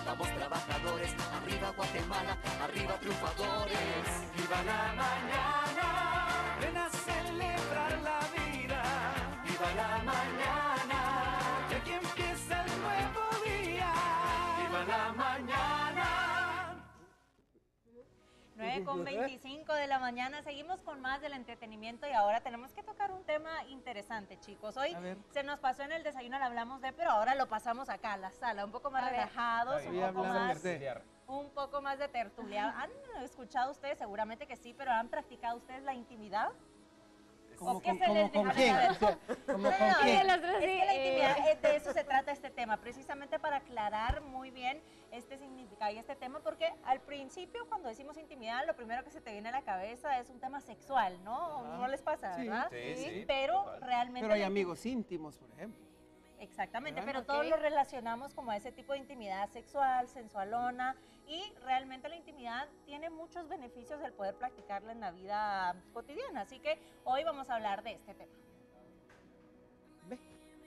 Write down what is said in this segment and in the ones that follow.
vamos trabajadores, arriba Guatemala, arriba triunfadores. Viva la mañana, ven a celebrar la vida. Viva la mañana, que aquí empieza el nuevo día. Viva la mañana. 9:25 de la mañana, seguimos con más del entretenimiento y ahora tenemos que tocar un tema interesante, chicos. Hoy se nos pasó en el desayuno, lo hablamos de, pero ahora lo pasamos acá a la sala, un poco más relajados, un poco más de tertulia. ¿Han escuchado ustedes? Seguramente que sí, pero ¿han practicado ustedes la intimidad? ¿O qué se les deja saber? No, es que la intimidad, de eso se trata este tema, precisamente para aclarar muy bien este significado y este tema, porque al principio cuando decimos intimidad, lo primero que se te viene a la cabeza es un tema sexual, ¿no? ¿No les pasa, verdad? Sí, pero realmente... Pero hay amigos íntimos, por ejemplo. Exactamente, pero todos lo relacionamos como a ese tipo de intimidad sexual, sensualona, y realmente la intimidad tiene muchos beneficios el poder practicarla en la vida cotidiana, así que hoy vamos a hablar de este tema. Ve.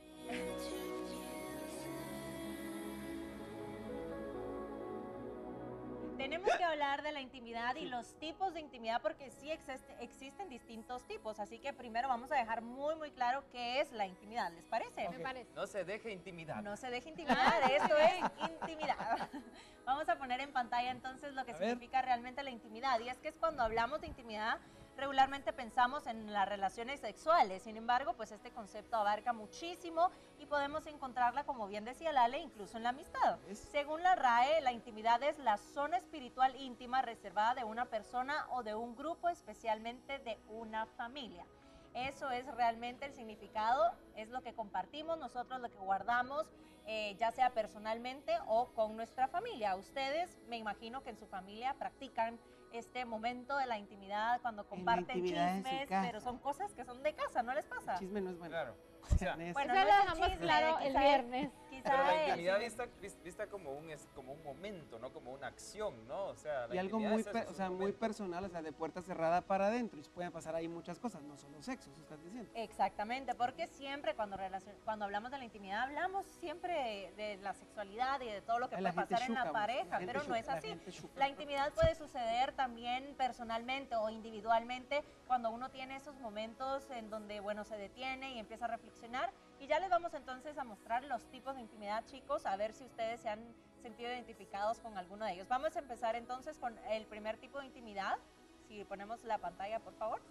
Tenemos que hablar de la intimidad y los tipos de intimidad porque sí existen distintos tipos, así que primero vamos a dejar muy claro qué es la intimidad, ¿les parece? Me parece. No se deje intimidar. No se deje intimidar, esto es intimidad. Vamos a poner en pantalla entonces lo que significa realmente la intimidad, y es que es cuando hablamos de intimidad regularmente pensamos en las relaciones sexuales, sin embargo, pues este concepto abarca muchísimo y podemos encontrarla, como bien decía Lale, incluso en la amistad. Según la RAE, la intimidad es la zona espiritual íntima reservada de una persona o de un grupo, especialmente de una familia. Eso es realmente el significado, es lo que compartimos nosotros, lo que guardamos, ya sea personalmente o con nuestra familia. Ustedes, me imagino que en su familia practican este momento de la intimidad cuando comparten chismes, pero son cosas que son de casa, ¿no les pasa? El chisme no es bueno. Claro. O sea, bueno, eso no lo dejamos chisme, claro el viernes. Pero la intimidad vista como un momento, no como una acción, ¿no? O sea, la y algo intimidad muy personal, o sea, de puerta cerrada para adentro, y pueden pasar ahí muchas cosas, no solo sexo, eso estás diciendo. Exactamente, porque siempre cuando hablamos de la intimidad, hablamos siempre de la sexualidad y de todo lo que puede pasar en la pareja, pero no es así. La intimidad puede suceder también personalmente o individualmente cuando uno tiene esos momentos en donde, bueno, se detiene y empieza a reflexionar. Y ya les vamos entonces a mostrar los tipos de intimidad, chicos, a ver si ustedes se han sentido identificados con alguno de ellos. Vamos a empezar entonces con el primer tipo de intimidad. Si ponemos la pantalla, por favor.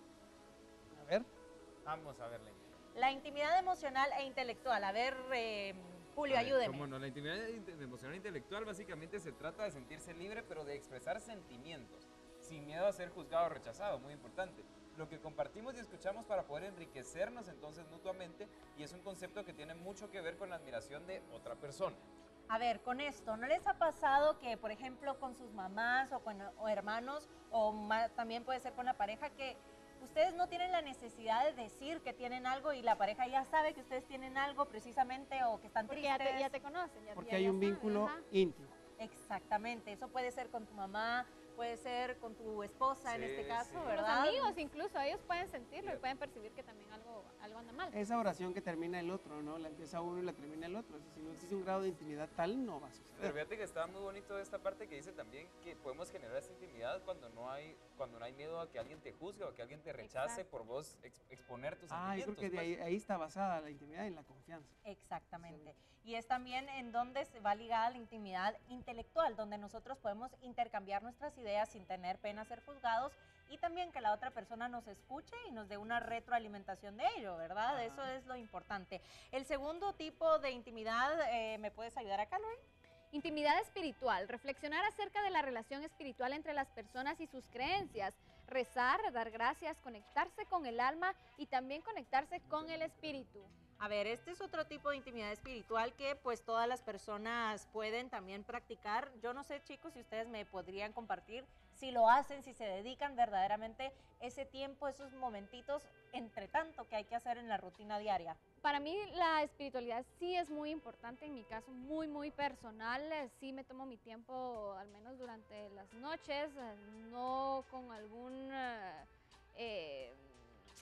A ver. Vamos a verla. La intimidad emocional e intelectual. A ver, Julio, ayúdeme. ¿Cómo no? La intimidad emocional e intelectual básicamente se trata de sentirse libre, pero de expresar sentimientos, sin miedo a ser juzgado o rechazado, muy importante. Lo que compartimos y escuchamos para poder enriquecernos entonces mutuamente, y es un concepto que tiene mucho que ver con la admiración de otra persona. A ver, con esto, ¿no les ha pasado que, por ejemplo, con sus mamás o hermanos, también puede ser con la pareja, que ustedes no tienen la necesidad de decir que tienen algo y la pareja ya sabe que ustedes tienen algo precisamente o que están tristes? Porque ya te conocen. Porque hay un vínculo íntimo. Exactamente, eso puede ser con tu mamá, puede ser con tu esposa en este caso, ¿verdad? Los amigos incluso, ellos pueden sentirlo y pueden percibir que también algo anda mal. Esa oración que termina el otro, ¿no? La empieza uno y la termina el otro. Si no existe un grado de intimidad tal, no va a suceder. Pero fíjate que está muy bonito esta parte que dice también que podemos generar esta intimidad cuando no hay miedo a que alguien te juzgue o a que alguien te rechace por vos exponer tus sentimientos. Yo creo que ahí está basada la intimidad, en la confianza. Exactamente. Y es también en donde se va ligada la intimidad intelectual, donde nosotros podemos intercambiar nuestras ideas sin tener pena ser juzgados, y también que la otra persona nos escuche y nos dé una retroalimentación de ello, ¿verdad? Eso es lo importante. El segundo tipo de intimidad, ¿me puedes ayudar acá, Lori? Intimidad espiritual, reflexionar acerca de la relación espiritual entre las personas y sus creencias, rezar, dar gracias, conectarse con el alma y también conectarse con el espíritu. A ver, este es otro tipo de intimidad espiritual que pues todas las personas pueden también practicar. Yo no sé, chicos, si ustedes me podrían compartir si lo hacen, si se dedican verdaderamente ese tiempo, esos momentitos entre tanto que hay que hacer en la rutina diaria. Para mí la espiritualidad sí es muy importante, en mi caso muy personal, sí me tomo mi tiempo al menos durante las noches, no con algún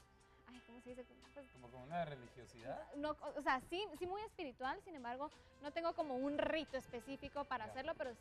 ay, ¿cómo se dice? Pues, Como con una religiosidad. no, o sea, sí, sí muy espiritual, sin embargo, no tengo como un rito específico para Ya. hacerlo, pero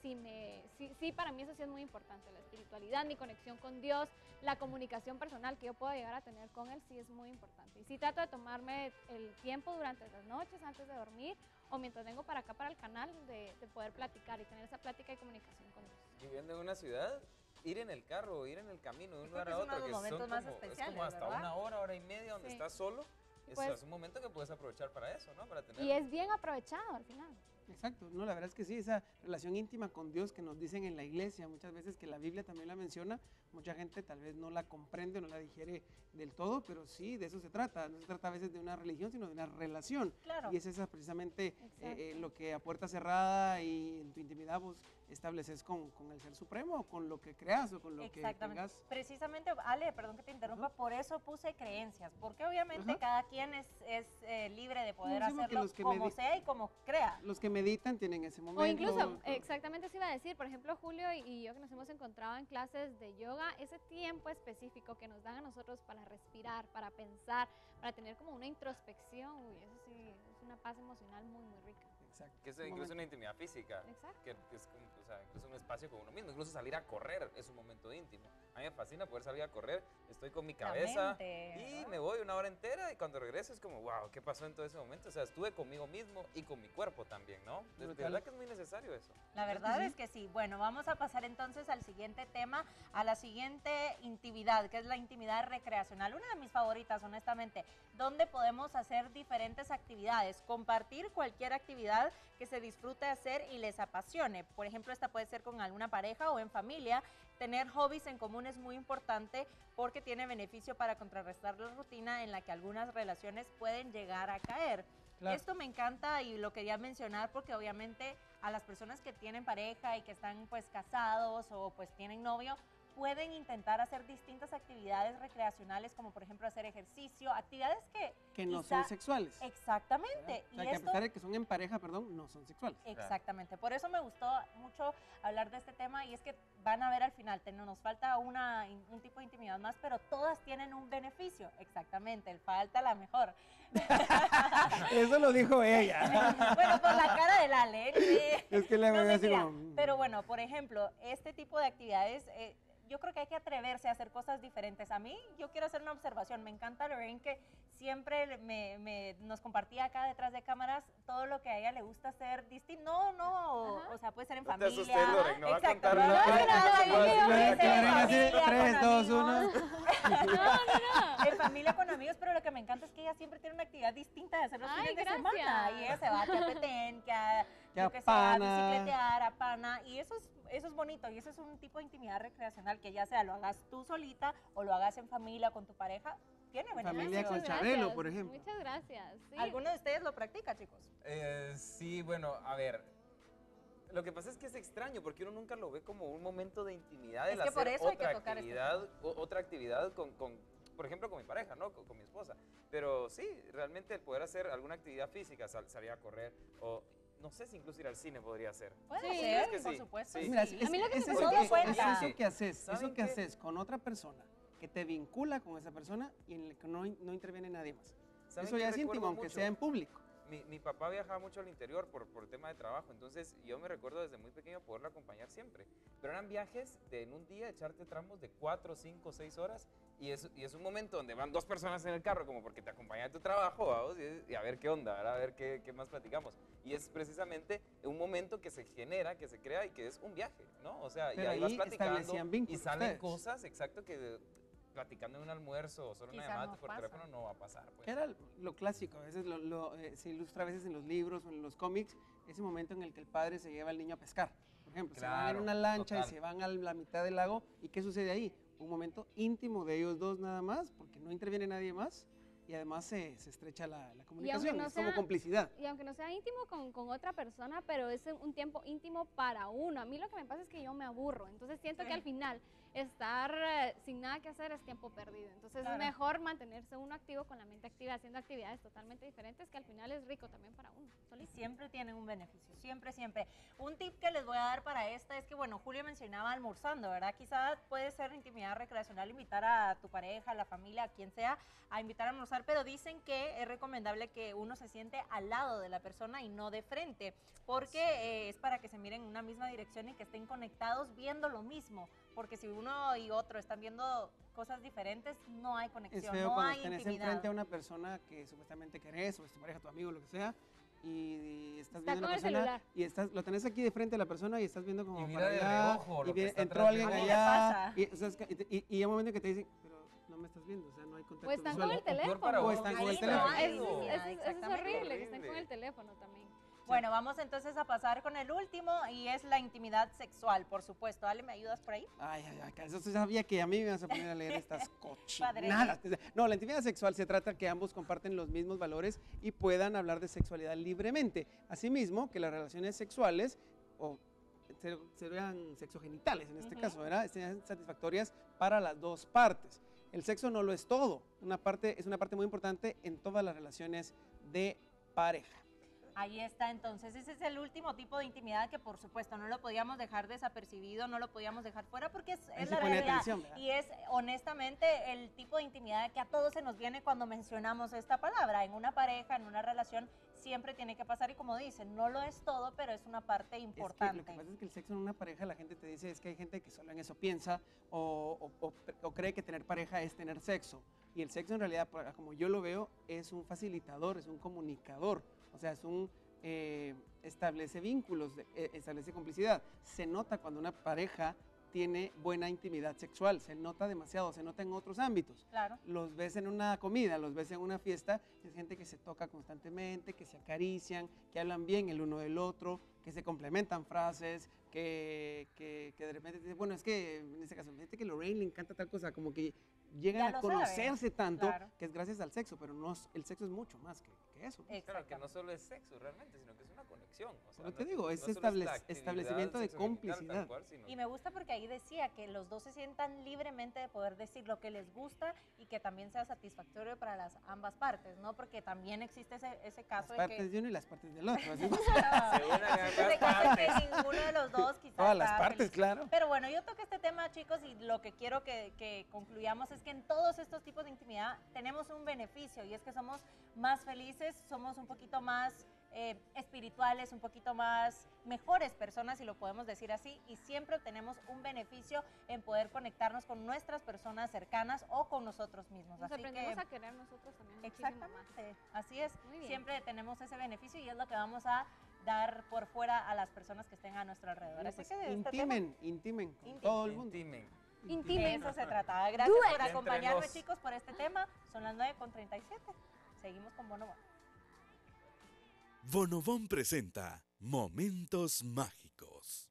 sí, para mí eso sí es muy importante, la espiritualidad, mi conexión con Dios, la comunicación personal que yo puedo llegar a tener con Él, sí es muy importante. Y sí trato de tomarme el tiempo durante las noches, antes de dormir, o mientras vengo para acá, para el canal, de poder platicar y tener esa plática y comunicación con Dios. Viviendo en una ciudad, ir en el carro, ir en el camino de un Yo creo lugar que a es uno de otro, los que momentos son más como, es especiales, como hasta ¿verdad? una hora y media donde Sí. estás solo. Pues- Es un momento que puedes aprovechar para eso, ¿no? Para tener... Y es bien aprovechado al final. Exacto, no, la verdad es que sí, esa relación íntima con Dios que nos dicen en la iglesia, muchas veces que la Biblia también la menciona, mucha gente tal vez no la comprende, no la digiere del todo, pero sí, de eso se trata, no se trata a veces de una religión, sino de una relación. Claro. Y es esa precisamente Exacto. lo que a puerta cerrada y en tu intimidad vos estableces con el Ser Supremo, o con lo que creas o con lo que Exactamente. tengas. Precisamente, Ale, perdón que te interrumpa, por eso puse creencias, porque obviamente Ajá. cada quien es libre de poder Sí, porque hacerlo los que como sea y como crea. Los que meditan tienen ese momento. O incluso, exactamente eso iba a decir, por ejemplo, Julio y yo que nos hemos encontrado en clases de yoga, ese tiempo específico que nos dan a nosotros para respirar, para pensar, para tener como una introspección, uy, eso sí, es una paz emocional muy, muy rica. Exacto. Que es ese incluso momento. una intimidad física. Exacto. Que es como, o sea, incluso un espacio con uno mismo. Incluso salir a correr es un momento íntimo. A mí me fascina poder salir a correr. Estoy con mi La cabeza mente, y ¿verdad? me voy una hora entera y cuando regreso es como, wow, ¿qué pasó en todo ese momento? O sea, estuve conmigo mismo y con mi cuerpo también, ¿no? De Brutal. verdad que es muy necesario eso. La verdad es que sí. Bueno, vamos a pasar entonces al siguiente tema, a la siguiente intimidad, que es la intimidad recreacional. Una de mis favoritas, honestamente, donde podemos hacer diferentes actividades, compartir cualquier actividad que se disfrute hacer y les apasione. Por ejemplo, esta puede ser con alguna pareja o en familia. Tener hobbies en común es muy importante porque tiene beneficio para contrarrestar la rutina en la que algunas relaciones pueden llegar a caer. Claro. Esto me encanta y lo quería mencionar porque obviamente a las personas que tienen pareja y que están pues casados o pues tienen novio, pueden intentar hacer distintas actividades recreacionales como por ejemplo hacer ejercicio, actividades que no quizá- son sexuales. Exactamente. O sea, Y que a esto, pesar de que son en pareja, perdón, no son sexuales. exactamente. Por eso me gustó mucho hablar de este tema y es que van a ver al final, nos falta un tipo de intimidad más, pero todas tienen un beneficio. Exactamente, falta la mejor. Eso lo dijo ella. Bueno, por la cara del Ale. Es que la No, veo así mentira. como... Pero bueno, por ejemplo, este tipo de actividades, yo creo que hay que atreverse a hacer cosas diferentes. A mí, yo quiero hacer una observación. Me encanta Lorraine que siempre nos compartía acá detrás de cámaras todo lo que a ella le gusta hacer distinto. No, Ajá. o sea, puede ser en No te familia. asustes, Lorraine, no va a Exacto. contar No, nada. no, no, puede ser en familia, con 3, 2, 1. amigos. En familia con amigos, pero lo que me encanta es que ella siempre tiene una actividad distinta de hacer los Ay, fines de gracias. semana. Y ella se va a Petén, que a, Que yo a que sé, a Pana. bicicletear, a Pana. Y eso es bonito. Y eso es un tipo de intimidad recreacional que ya sea lo hagas tú solita o lo hagas en familia con tu pareja. Tiene Familia beneficios. con Muchas Chabelo, gracias, por ejemplo. Muchas gracias. Sí. ¿Alguno de ustedes lo practica, chicos? Sí, bueno, a ver. Lo que pasa es que es extraño porque uno nunca lo ve como un momento de intimidad, el Es que por hacer eso hay que otra tocar este actividad, otra actividad por ejemplo, con mi pareja, ¿no? Con mi esposa. Pero sí, realmente el poder hacer alguna actividad física, salir a correr o no sé si incluso ir al cine podría ser. Puede Sí, ser, es que por sí, supuesto. sí. Mira, sí. A mí lo que me es gusta- eso Todo que- cuenta. es eso que haces, ¿Saben eso que qué? haces con otra persona que te vincula con esa persona y en el que no interviene nadie más. ¿Saben Eso qué ya es recuerdo íntimo, aunque mucho? sea en público. Mi papá viajaba mucho al interior por tema de trabajo, entonces yo me recuerdo desde muy pequeño poderlo acompañar siempre. Pero eran viajes de en un día echarte tramos de 4, 5, 6 horas y es un momento donde van dos personas en el carro como porque te acompaña a tu trabajo, vamos, y a ver qué onda, ¿verdad? A ver qué más platicamos. Y es precisamente un momento que se genera, que se crea y que es un viaje, ¿no? O sea, Pero y ahí vas ahí platicando establecían y vínculos salen ustedes. cosas, exacto, que platicando en un almuerzo o solo una Quizá llamada no por pasa. teléfono no va a pasar. Pues. Que era lo clásico, a veces se ilustra a veces en los libros o en los cómics, ese momento en el que el padre se lleva al niño a pescar. Por ejemplo, se van en Claro, una lancha total. y se van a la mitad del lago. ¿Y qué sucede ahí? Un momento íntimo de ellos dos nada más, porque no interviene nadie más. y además se estrecha la comunicación, no es como sea- complicidad. Y aunque no sea íntimo con otra persona, pero es un tiempo íntimo para uno. A mí lo que me pasa es que yo me aburro, entonces siento Sí. que al final estar sin nada que hacer es tiempo perdido. Entonces Claro. es mejor mantenerse uno activo, con la mente activa, haciendo actividades totalmente diferentes, que al final es rico también para uno. Y solito. siempre tienen un beneficio, siempre, siempre. Un tip que les voy a dar para esta es que, bueno, Julio mencionaba almorzando, ¿verdad? Quizás puede ser intimidad recreacional, invitar a tu pareja, a la familia, a quien sea, a invitar a almorzar, pero dicen que es recomendable que uno se siente al lado de la persona y no de frente, porque es para que se miren en una misma dirección y que estén conectados viendo lo mismo, porque si uno y otro están viendo cosas diferentes, no hay Es conexión, feo no cuando hay tenés intimidad. enfrente a una persona que supuestamente querés, o es tu pareja, tu amigo, lo que sea, y estás Está viendo a con la el persona celular. y lo tenés aquí de frente a la persona y estás viendo como Y mira para de allá, reojo lo y que está entró atrás alguien de A mí vos. me allá, pasa. y hay un momento que te dicen, pero no me estás viendo, o sea, no hay contacto O están visual. con el teléfono. para O vos, están que con el Ahí no teléfono. hay Eso, intimidad, eso es exactamente. horrible, que estén con Horrible. el teléfono también. Bueno, vamos entonces a pasar con el último y es la intimidad sexual, por supuesto. Ale, ¿me ayudas por ahí? Ay, eso sí sabía que a mí me ibas a poner a leer estas Padre. cochinadas. No, la intimidad sexual se trata que ambos comparten los mismos valores y puedan hablar de sexualidad libremente. Asimismo, que las relaciones sexuales o serían sexogenitales en este Ujú. caso, ¿verdad? Sean satisfactorias para las dos partes. El sexo no lo es todo, es una parte muy importante en todas las relaciones de pareja. Ahí está, entonces ese es el último tipo de intimidad que por supuesto no lo podíamos dejar desapercibido, no lo podíamos dejar fuera porque Ahí es se la pone realidad. atención, ¿verdad? Y es honestamente el tipo de intimidad que a todos se nos viene cuando mencionamos esta palabra. En una pareja, en una relación, siempre tiene que pasar y como dicen, no lo es todo, pero es una parte Es que importante. lo que pasa es que el sexo en una pareja, la gente te dice, es que hay gente que solo en eso piensa o cree que tener pareja es tener sexo. Y el sexo en realidad, como yo lo veo, es un facilitador, es un comunicador. O sea, establece vínculos, establece complicidad. Se nota cuando una pareja tiene buena intimidad sexual, se nota demasiado, se nota en otros ámbitos. Claro. Los ves en una comida, los ves en una fiesta, es gente que se toca constantemente, que se acarician, que hablan bien el uno del otro, que se complementan frases, que de repente te dicen, bueno, es que en este caso, fíjate que a Lorraine le encanta tal cosa, como que llegan Ya a lo sabe. conocerse tanto Claro. que es gracias al sexo, pero el sexo es mucho más que eso. Claro, que no solo es sexo realmente, sino que es una conexión. O sea, Pero te digo, es solo la actividad establecimiento de sexogenital, complicidad. tal cual, sino Y me gusta porque ahí decía que los dos se sientan libremente de poder decir lo que les gusta y que también sea satisfactorio para las ambas partes, ¿no? Porque también existe ese Las caso de partes que... Ah, Ah, de de uno y las partes del otro. Así, se unen ambas ese caso en partes. que ninguno de los dos quizás todas las está partes, feliz. claro. Pero bueno, yo toqué este tema, chicos, y lo que quiero que concluyamos es que en todos estos tipos de intimidad tenemos un beneficio y es que somos más felices, somos un poquito más espirituales, un poquito más mejores personas, si lo podemos decir así, y siempre obtenemos un beneficio en poder conectarnos con nuestras personas cercanas o con nosotros mismos. Nos Así aprendemos que, a querer nosotros también muchísimo más. exactamente, así es. Muy bien. Siempre tenemos ese beneficio y es lo que vamos a dar por fuera a las personas que estén a nuestro alrededor. Así Pues, que de este tema, intimen con Intimen. todo el mundo. Intimen. de Intimen. eso se trataba. Gracias Do por it. acompañarme, Entre nos. chicos, por este tema. Son las 9:37. Seguimos con Bono Bono. Bonobón presenta Momentos Mágicos.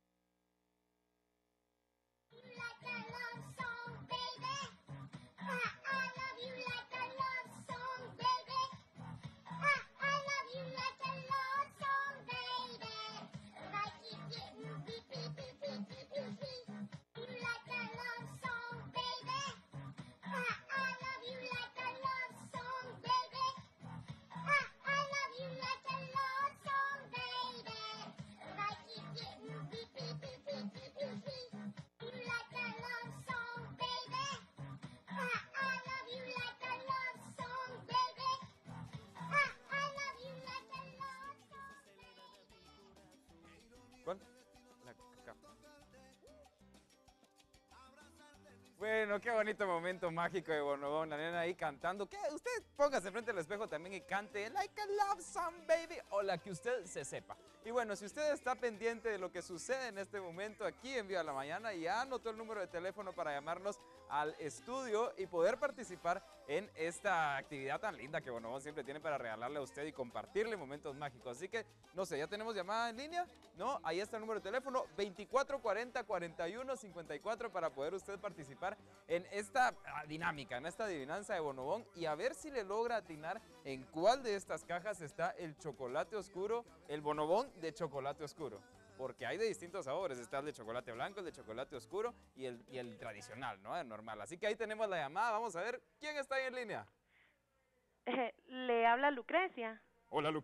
¿Cuál? La caca. Bueno, qué bonito momento mágico de Bonobón, la nena ahí cantando. Que usted póngase frente al espejo también y cante Like a Love Song Baby o la que usted se sepa. Y bueno, si usted está pendiente de lo que sucede en este momento aquí en Viva la Mañana, ya anotó el número de teléfono para llamarnos al estudio y poder participar en esta actividad tan linda que Bonobón siempre tiene para regalarle a usted y compartirle momentos mágicos. Así que, no sé, ¿ya tenemos llamada en línea? ¿No? Ahí está el número de teléfono, 2440-4154, para poder usted participar en esta dinámica, en esta adivinanza de Bonobón, y a ver si le logra atinar en cuál de estas cajas está el chocolate oscuro, el Bonobón de chocolate oscuro. Porque hay de distintos sabores, está el de chocolate blanco, el de chocolate oscuro y el tradicional, ¿no? El normal. Así que ahí tenemos la llamada, vamos a ver quién está ahí en línea. Le habla Lucrecia. Hola,